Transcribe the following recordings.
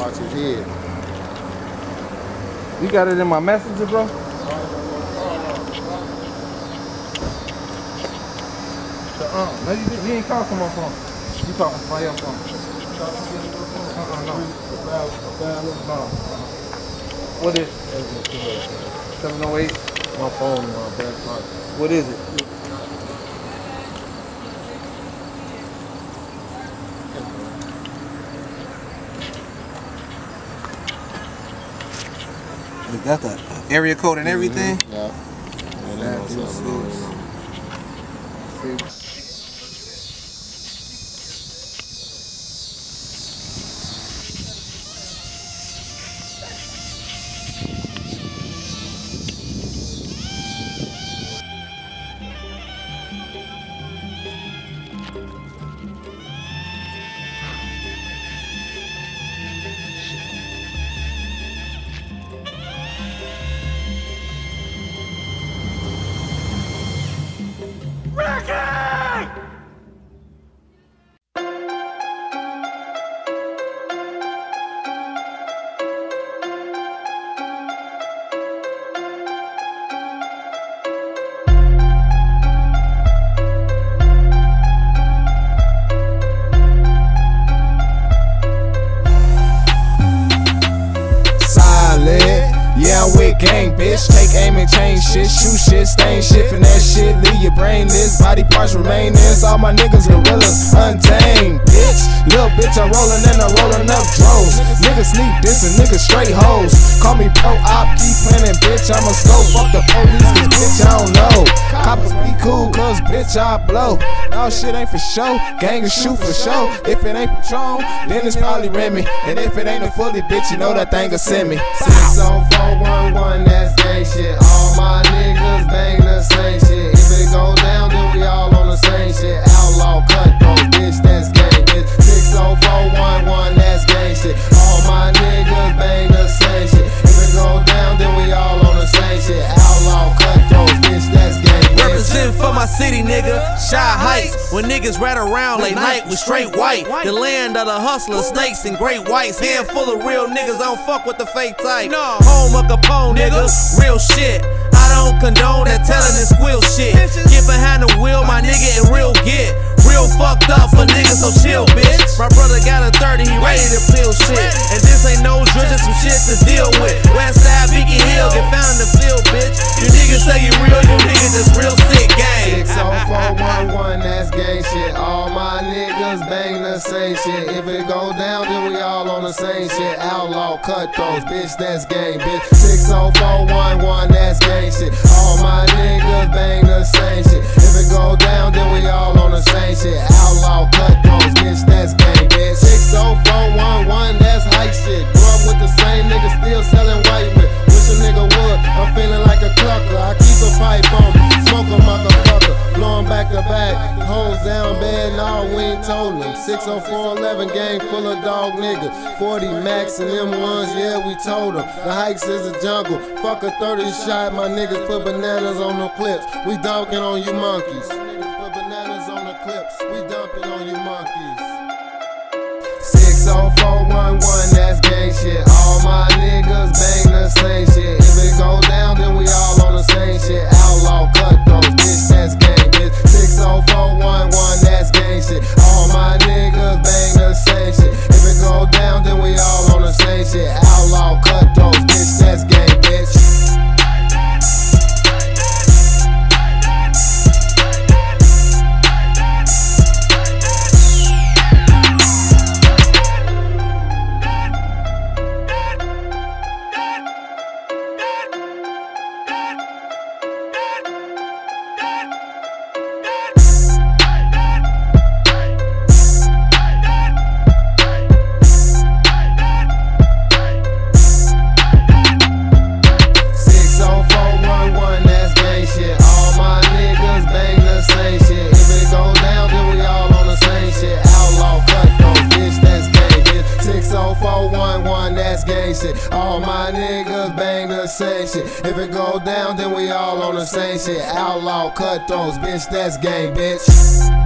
watch his head. You got it in my messenger, bro? No, you ain't call from my phone. You talking from your phone. No. What is it? 708? My phone in my back pocket. What is it? We got that area code and everything? Yeah. Yeah, I'm with gang, bitch. Take aim and change shit, shoot shit, stain shit, and that shit leave your brainless. Body parts remain this. All my niggas gorillas, untamed, bitch. Little bitch, I'm rolling and I'm rolling up droves. Niggas sneak this and niggas straight hoes. Call me pro op, keep planning, bitch. I'ma scope, fuck the police, cause bitch, I don't know. Coppers be cool, cause bitch, I blow. No shit ain't for show, gang is shoot for show. If it ain't Patron, then it's probably Remy. And if it ain't a fully, bitch, you know that thing will send me. 60411, that's gang shit. All my niggas bang the same shit. If it go down, then we all on the same shit. Outlaw, cutthroat, bitch, that's gang, bitch. 60411, that's gang shit. All my niggas bang the same shit. If it go down, then we all on the same shit. Outlaw, cutthroat, bitch, that's gang, bitch. Represent for my city, nigga. Shy Heights. When niggas rat around late night with straight white. The land of the hustlers, snakes, and great whites. Handful of real niggas, I don't fuck with the fake type. No. Home of Capone, nigga. Real shit. I don't condone that telling and squill shit. Get behind the wheel, my nigga, and real get. Real fucked up for niggas, so chill, bitch. My brother got a 30, he ready to peel shit. And this ain't no drill, just some shit to deal with. Westside, Beacon Hill, get found in the field, bitch. You niggas say you real, you niggas just real sick, gang. 60411, that's gang shit. All my niggas bang the same shit. If it go down, then we all on the same shit. Outlaw, cutthroats, bitch, that's gang, bitch. 60411, that's gang shit. All my niggas bang the same shit. If it go down, then we all on the same shit. Outlaw, cutthroats, bitch, that's gang, bitch. 60411, that's hype shit. Grew up with the same niggas, still selling white men. Wish a nigga would, I'm feeling like a clucker. I keep a pipe on me, smoke a motherfucker. Blowing back to back, hoes down bad, nah, we ain't told them. 60411, gang full of dog niggas. 40 max and M1s, yeah, we told them. The Heights is a jungle, fuck a 30 shot, my niggas put bananas on the clips. We dunking on you monkeys. Put bananas on the clips, we dumping on you monkeys. 60411, that's gang shit. All my niggas bang the same shit. If it go down, then we all on the same shit. Outlaw, cutthroats, bitch, that's gang, bitch. 60411, that's gang shit. All my niggas bang the same shit. If it go down, then we all on the same shit. Outlaw, cutthroats, bitch, that's gang, bitch. All my niggas bang the same shit. If it go down, then we all on the same shit. Outlaw, cutthroats, bitch, that's gang, bitch.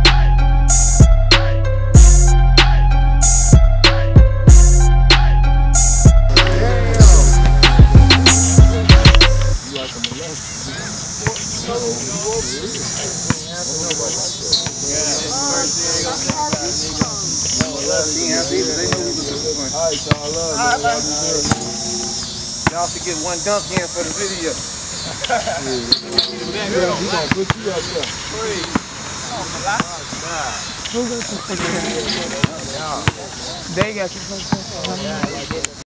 Y'all should get one dunk in for the video. We gonna put you up there. They got you.